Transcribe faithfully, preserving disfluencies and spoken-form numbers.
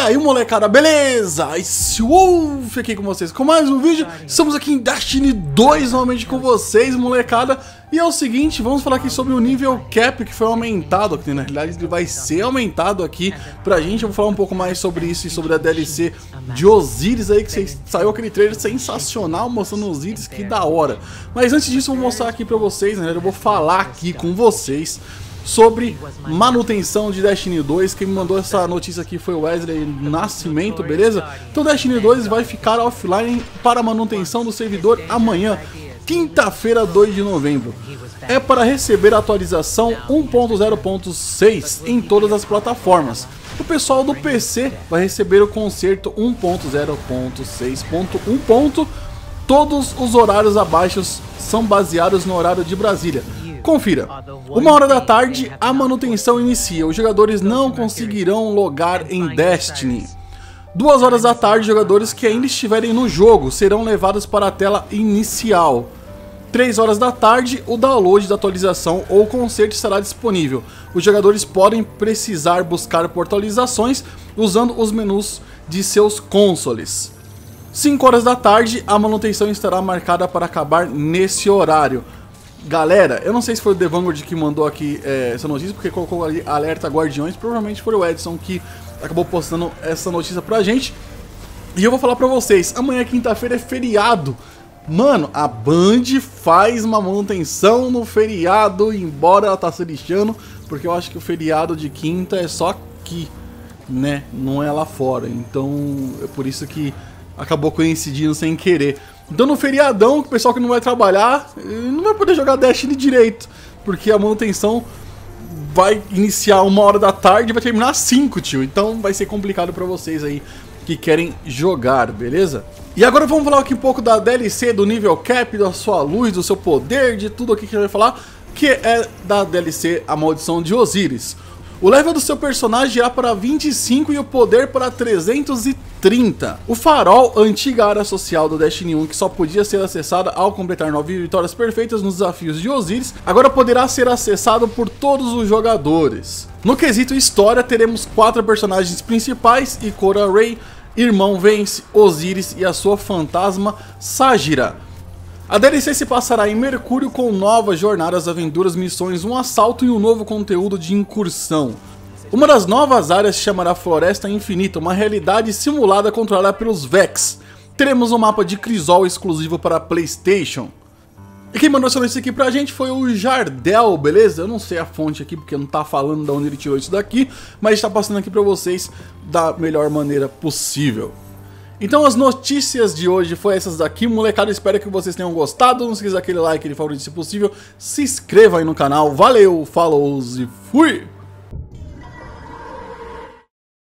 aí, molecada, beleza? Esse Wolf aqui com vocês com mais um vídeo. Estamos aqui em Destiny dois novamente com vocês, molecada. E é o seguinte, vamos falar aqui sobre o nível cap que foi aumentado aqui. Na realidade ele vai ser aumentado aqui pra gente. Eu vou falar um pouco mais sobre isso e sobre a D L C de Osiris aí, que saiu aquele trailer sensacional mostrando Osiris, que da hora. Mas antes disso eu vou mostrar aqui pra vocês, né? Eu vou falar aqui com vocês sobre manutenção de Destiny dois. Quem me mandou essa notícia aqui foi o Wesley Nascimento, beleza? Então Destiny dois vai ficar offline para manutenção do servidor amanhã, quinta-feira, dois de novembro. É para receber a atualização um ponto zero ponto seis em todas as plataformas. O pessoal do P C vai receber o conserto um ponto zero ponto seis ponto um. Todos os horários abaixo são baseados no horário de Brasília. Confira, uma hora da tarde a manutenção inicia, os jogadores não conseguirão logar em Destiny. Duas horas da tarde, jogadores que ainda estiverem no jogo serão levados para a tela inicial. Três horas da tarde, o download da atualização ou conserto estará disponível. Os jogadores podem precisar buscar por atualizações usando os menus de seus consoles. Cinco horas da tarde, a manutenção estará marcada para acabar nesse horário. Galera, eu não sei se foi o The Vanguard que mandou aqui é, essa notícia, porque colocou ali alerta Guardiões, provavelmente foi o Edson que acabou postando essa notícia pra gente. E eu vou falar pra vocês, amanhã quinta-feira é feriado. Mano, a Band faz uma manutenção no feriado, embora ela tá se lixando, porque eu acho que o feriado de quinta é só aqui, né, não é lá fora. Então é por isso que acabou coincidindo sem querer. Então no feriadão, o pessoal que não vai trabalhar não vai poder jogar Destiny direito, porque a manutenção vai iniciar uma hora da tarde e vai terminar às cinco, tio. Então vai ser complicado pra vocês aí que querem jogar, beleza? E agora vamos falar aqui um pouco da D L C, do nível cap, da sua luz, do seu poder, de tudo aqui que a gente vai falar, que é da D L C A Maldição de Osiris. O level do seu personagem irá para vinte e cinco e o poder para trezentos e trinta. O farol, a antiga área social do Destiny um, que só podia ser acessada ao completar nove vitórias perfeitas nos desafios de Osiris, agora poderá ser acessado por todos os jogadores. No quesito história, teremos quatro personagens principais: Ikora Rey, Irmão Vence, Osiris e a sua fantasma Sagira. A D L C se passará em Mercúrio com novas jornadas, aventuras, missões, um assalto e um novo conteúdo de incursão. Uma das novas áreas se chamará Floresta Infinita, uma realidade simulada controlada pelos Vex. Teremos um mapa de Crisol exclusivo para PlayStation. E quem mandou essa notícia aqui pra gente foi o Jardel, beleza? Eu não sei a fonte aqui porque não tá falando de onde ele tirou isso daqui, mas está passando aqui pra vocês da melhor maneira possível. Então as notícias de hoje foi essas daqui, molecada, espero que vocês tenham gostado, não esqueça daquele like, aquele favorito se possível, se inscreva aí no canal, valeu, falou e fui!